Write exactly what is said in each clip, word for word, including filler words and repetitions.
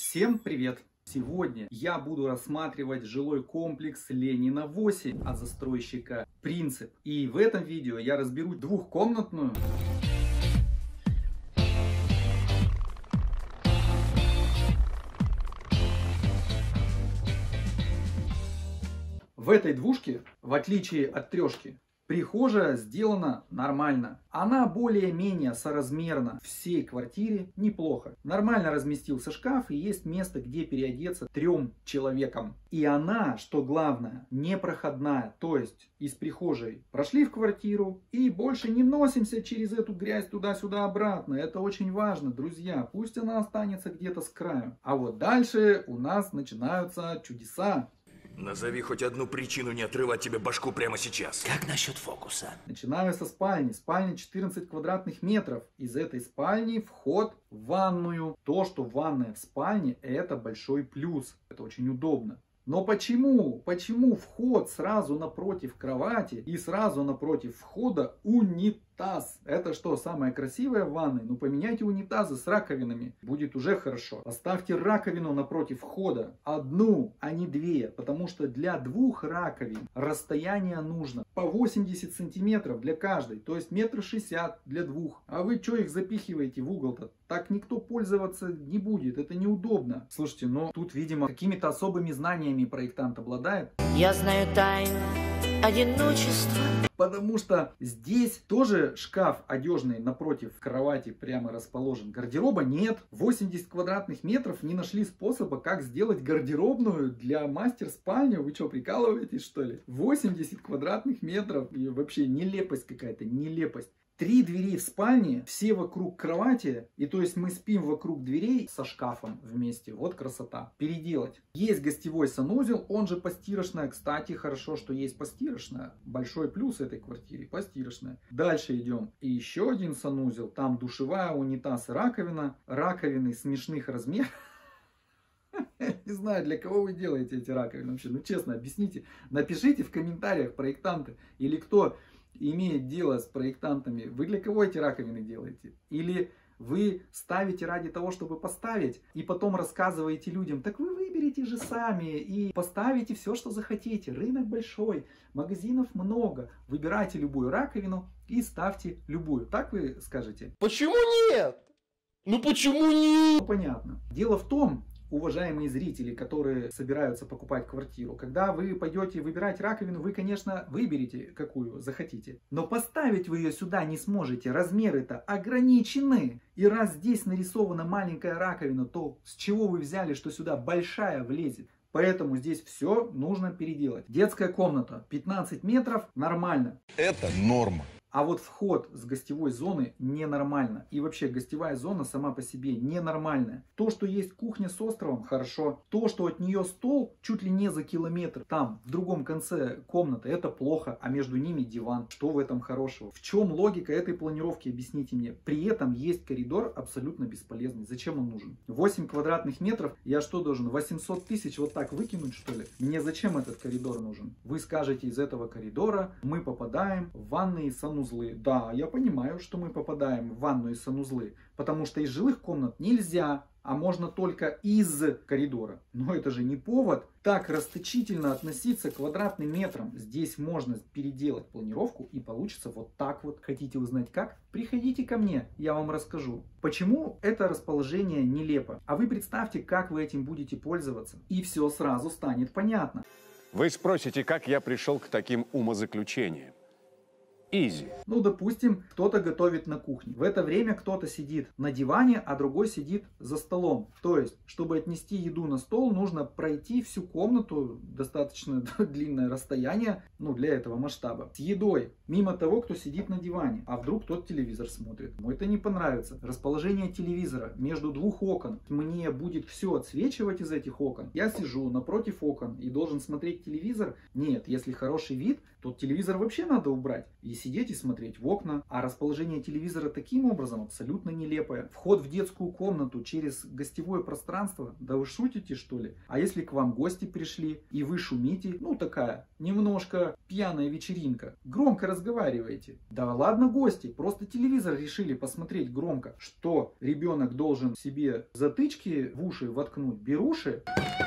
Всем привет! Сегодня я буду рассматривать жилой комплекс Ленина восемь от застройщика Принцип. И в этом видео я разберу двухкомнатную в этой двушке, в отличие от трешки, прихожая сделана нормально. Она более-менее соразмерна всей квартире, неплохо. Нормально разместился шкаф и есть место, где переодеться трем человекам. И она, что главное, непроходная. То есть из прихожей прошли в квартиру и больше не носимся через эту грязь туда-сюда обратно. Это очень важно, друзья. Пусть она останется где-то с краю. А вот дальше у нас начинаются чудеса. Назови хоть одну причину не отрывать тебе башку прямо сейчас. Как насчет фокуса? Начинаю со спальни. Спальня четырнадцать квадратных метров. Из этой спальни вход в ванную. То, что ванная в спальне, это большой плюс. Это очень удобно. Но почему? Почему вход сразу напротив кровати и сразу напротив входа унитаз? Это что, самое красивое в ванной? Ну поменяйте унитазы с раковинами, будет уже хорошо. Поставьте раковину напротив входа, одну, а не две, потому что для двух раковин расстояние нужно по восемьдесят сантиметров для каждой, то есть метр шестьдесят для двух. А вы что их запихиваете в угол-то? Так никто пользоваться не будет, это неудобно. Слушайте, но тут, видимо, какими-то особыми знаниями проектант обладает. Я знаю тайну одиночества. Потому что здесь тоже шкаф одежный напротив кровати прямо расположен. Гардероба нет. восемьдесят квадратных метров не нашли способа, как сделать гардеробную для мастер-спальни. Вы что, прикалываетесь, что ли? восемьдесят квадратных метров. И вообще нелепость какая-то, нелепость. Три двери в спальне, все вокруг кровати, и то есть мы спим вокруг дверей со шкафом вместе. Вот красота. Переделать. Есть гостевой санузел, он же постирочная. Кстати, хорошо, что есть постирочная. Большой плюс этой квартире, постирочная. Дальше идем. И еще один санузел, там душевая, унитаз и раковина. Раковины смешных размеров. Не знаю, для кого вы делаете эти раковины вообще. Ну честно, объясните. Напишите в комментариях, проектанты или кто имеет дело с проектантами, вы для кого эти раковины делаете? Или вы ставите ради того, чтобы поставить, и потом рассказываете людям, так вы выберите же сами и поставите все, что захотите. Рынок большой, магазинов много. Выбирайте любую раковину и ставьте любую. Так вы скажете? Почему нет? Ну почему нет? Ну, понятно. Дело в том, уважаемые зрители, которые собираются покупать квартиру, когда вы пойдете выбирать раковину, вы, конечно, выберете, какую захотите. Но поставить вы ее сюда не сможете. Размеры-то ограничены. И раз здесь нарисована маленькая раковина, то с чего вы взяли, что сюда большая влезет? Поэтому здесь все нужно переделать. Детская комната пятнадцать метров, нормально. Это норма. А вот вход с гостевой зоны ненормально. И вообще гостевая зона сама по себе ненормальная. То, что есть кухня с островом, хорошо. То, что от нее стол чуть ли не за километр, там, в другом конце комнаты, это плохо. А между ними диван. Что в этом хорошего? В чем логика этой планировки, объясните мне. При этом есть коридор абсолютно бесполезный. Зачем он нужен? восемь квадратных метров. Я что должен? восемьсот тысяч вот так выкинуть, что ли? Мне зачем этот коридор нужен? Вы скажете, из этого коридора мы попадаем в ванные санузлы. Да, я понимаю, что мы попадаем в ванну и санузлы, потому что из жилых комнат нельзя, а можно только из коридора. Но это же не повод так расточительно относиться к квадратным метрам. Здесь можно переделать планировку и получится вот так вот. Хотите узнать как? Приходите ко мне, я вам расскажу. Почему это расположение нелепо? А вы представьте, как вы этим будете пользоваться, и все сразу станет понятно. Вы спросите, как я пришел к таким умозаключениям. Изи. Ну, допустим, кто-то готовит на кухне. В это время кто-то сидит на диване, а другой сидит за столом. То есть, чтобы отнести еду на стол, нужно пройти всю комнату, достаточно длинное расстояние, ну, для этого масштаба, с едой, мимо того, кто сидит на диване. А вдруг тот телевизор смотрит. Ему это не понравится. Расположение телевизора между двух окон. Мне будет все отсвечивать из этих окон. Я сижу напротив окон и должен смотреть телевизор. Нет, если хороший вид, то телевизор вообще надо убрать. И сидеть и смотреть в окна. А расположение телевизора таким образом абсолютно нелепое. Вход в детскую комнату через гостевое пространство, да вы шутите что ли? А если к вам гости пришли и вы шумите, ну такая немножко пьяная вечеринка, громко разговариваете. Да ладно гости, просто телевизор решили посмотреть громко. Что, ребенок должен себе затычки в уши воткнуть, беруши?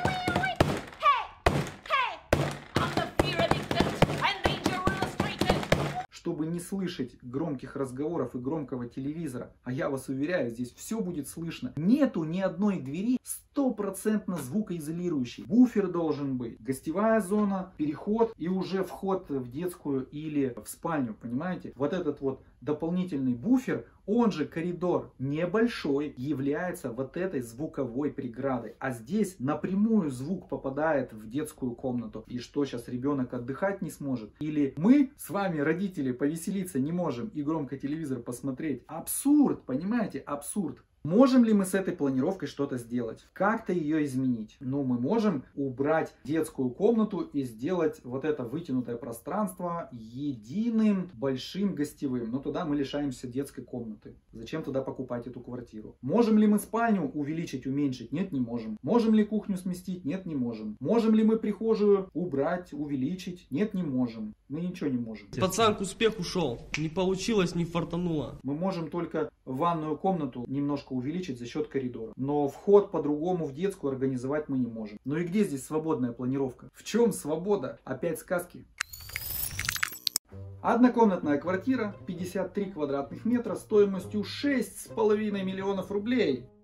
Чтобы не слышать громких разговоров и громкого телевизора. А я вас уверяю, здесь все будет слышно. Нету ни одной двери стопроцентно звукоизолирующей. Буфер должен быть, гостевая зона, переход и уже вход в детскую или в спальню, понимаете? Вот этот вот дополнительный буфер, он же коридор небольшой, является вот этой звуковой преградой. А здесь напрямую звук попадает в детскую комнату. И что, сейчас ребенок отдыхать не сможет? Или мы с вами, родители, повеселиться не можем и громко телевизор посмотреть? Абсурд, понимаете? Абсурд. Можем ли мы с этой планировкой что-то сделать? Как-то ее изменить? Ну, мы можем убрать детскую комнату и сделать вот это вытянутое пространство единым большим гостевым. Но туда мы лишаемся детской комнаты. Зачем тогда покупать эту квартиру? Можем ли мы спальню увеличить, уменьшить? Нет, не можем. Можем ли кухню сместить? Нет, не можем. Можем ли мы прихожую убрать, увеличить? Нет, не можем. Мы ничего не можем. Пацан к успеху ушел. Не получилось, не фартануло. Мы можем только ванную комнату немножко увеличить за счет коридора. Но вход по-другому в детскую организовать мы не можем. Ну и где здесь свободная планировка? В чем свобода? Опять сказки. Однокомнатная квартира, пятьдесят три квадратных метра, стоимостью шесть с половиной миллионов рублей.